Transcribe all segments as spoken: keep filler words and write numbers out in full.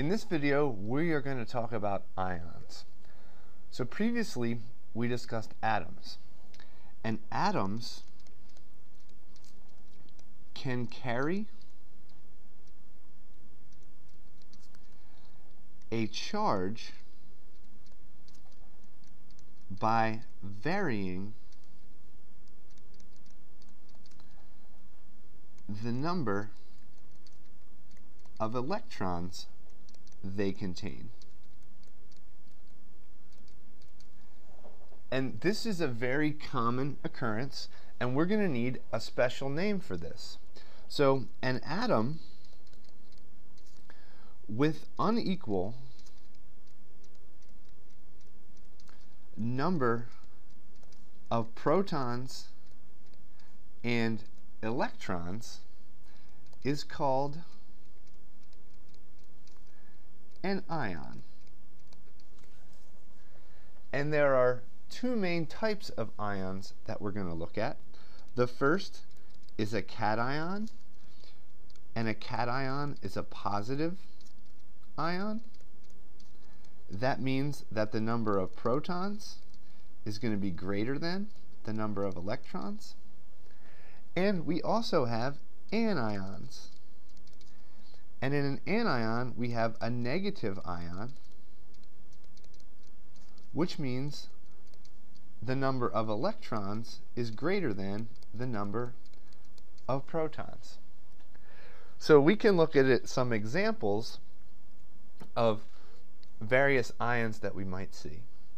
In this video, we are going to talk about ions. So previously, we discussed atoms. And atoms can carry a charge by varying the number of electrons they contain. And this is a very common occurrence, and we're going to need a special name for this. So an atom with unequal number of protons and electrons is called an ion. And there are two main types of ions that we're going to look at. The first is a cation, and a cation is a positive ion. That means that the number of protons is going to be greater than the number of electrons. And we also have anions. And in an anion, we have a negative ion, which means the number of electrons is greater than the number of protons. So we can look at it, some examples of various ions that we might see.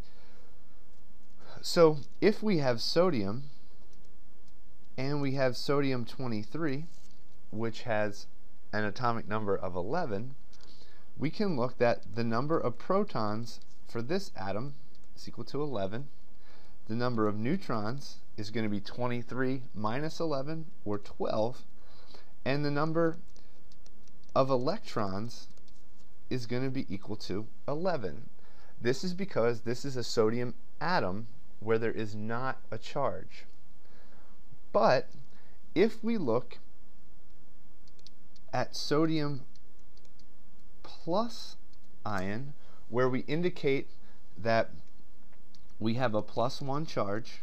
So if we have sodium, and we have sodium twenty-three, which has an atomic number of eleven, we can look that the number of protons for this atom is equal to eleven. The number of neutrons is going to be twenty-three minus eleven, or twelve. And the number of electrons is going to be equal to eleven. This is because this is a sodium atom where there is not a charge. But if we look at sodium plus ion, where we indicate that we have a plus one charge,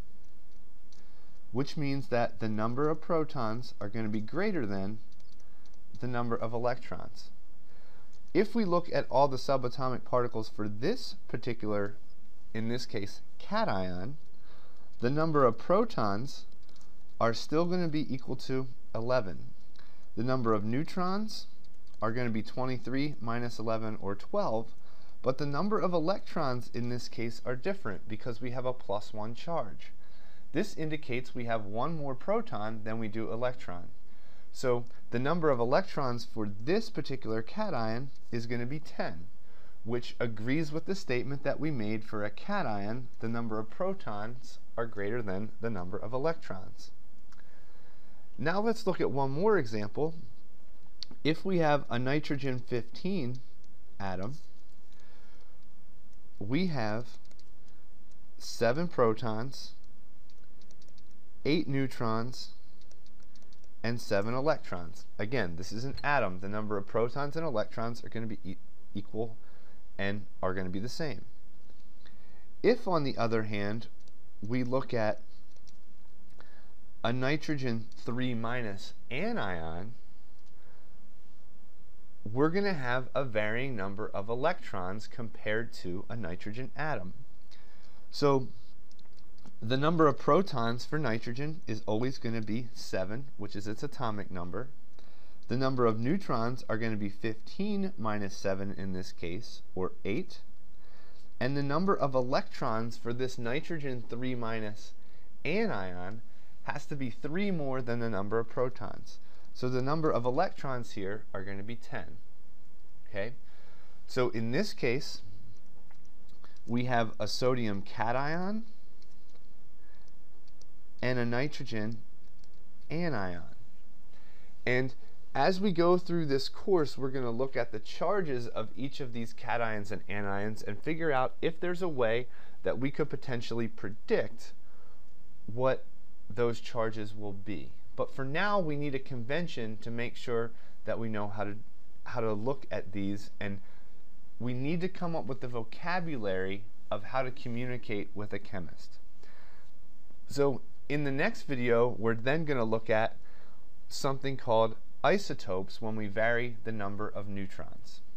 which means that the number of protons are going to be greater than the number of electrons. If we look at all the subatomic particles for this particular, in this case, cation, the number of protons are still going to be equal to eleven. The number of neutrons are going to be twenty-three minus eleven, or twelve, but the number of electrons in this case are different because we have a plus one charge. This indicates we have one more proton than we do electron. So the number of electrons for this particular cation is going to be ten, which agrees with the statement that we made for a cation, the number of protons are greater than the number of electrons. Now let's look at one more example. If we have a nitrogen fifteen atom, we have seven protons, eight neutrons, and seven electrons. Again, this is an atom. The number of protons and electrons are going to be e equal and are going to be the same. If, on the other hand, we look at a nitrogen three minus anion, we're going to have a varying number of electrons compared to a nitrogen atom. So the number of protons for nitrogen is always going to be seven, which is its atomic number. The number of neutrons are going to be fifteen minus seven in this case, or eight. And the number of electrons for this nitrogen three minus anion has to be three more than the number of protons. So the number of electrons here are going to be ten. Okay? So in this case, we have a sodium cation and a nitrogen anion. And as we go through this course, we're going to look at the charges of each of these cations and anions and figure out if there's a way that we could potentially predict what those charges will be. But for now, we need a convention to make sure that we know how to how to look at these, and we need to come up with the vocabulary of how to communicate with a chemist. So in the next video, we're then going to look at something called isotopes when we vary the number of neutrons.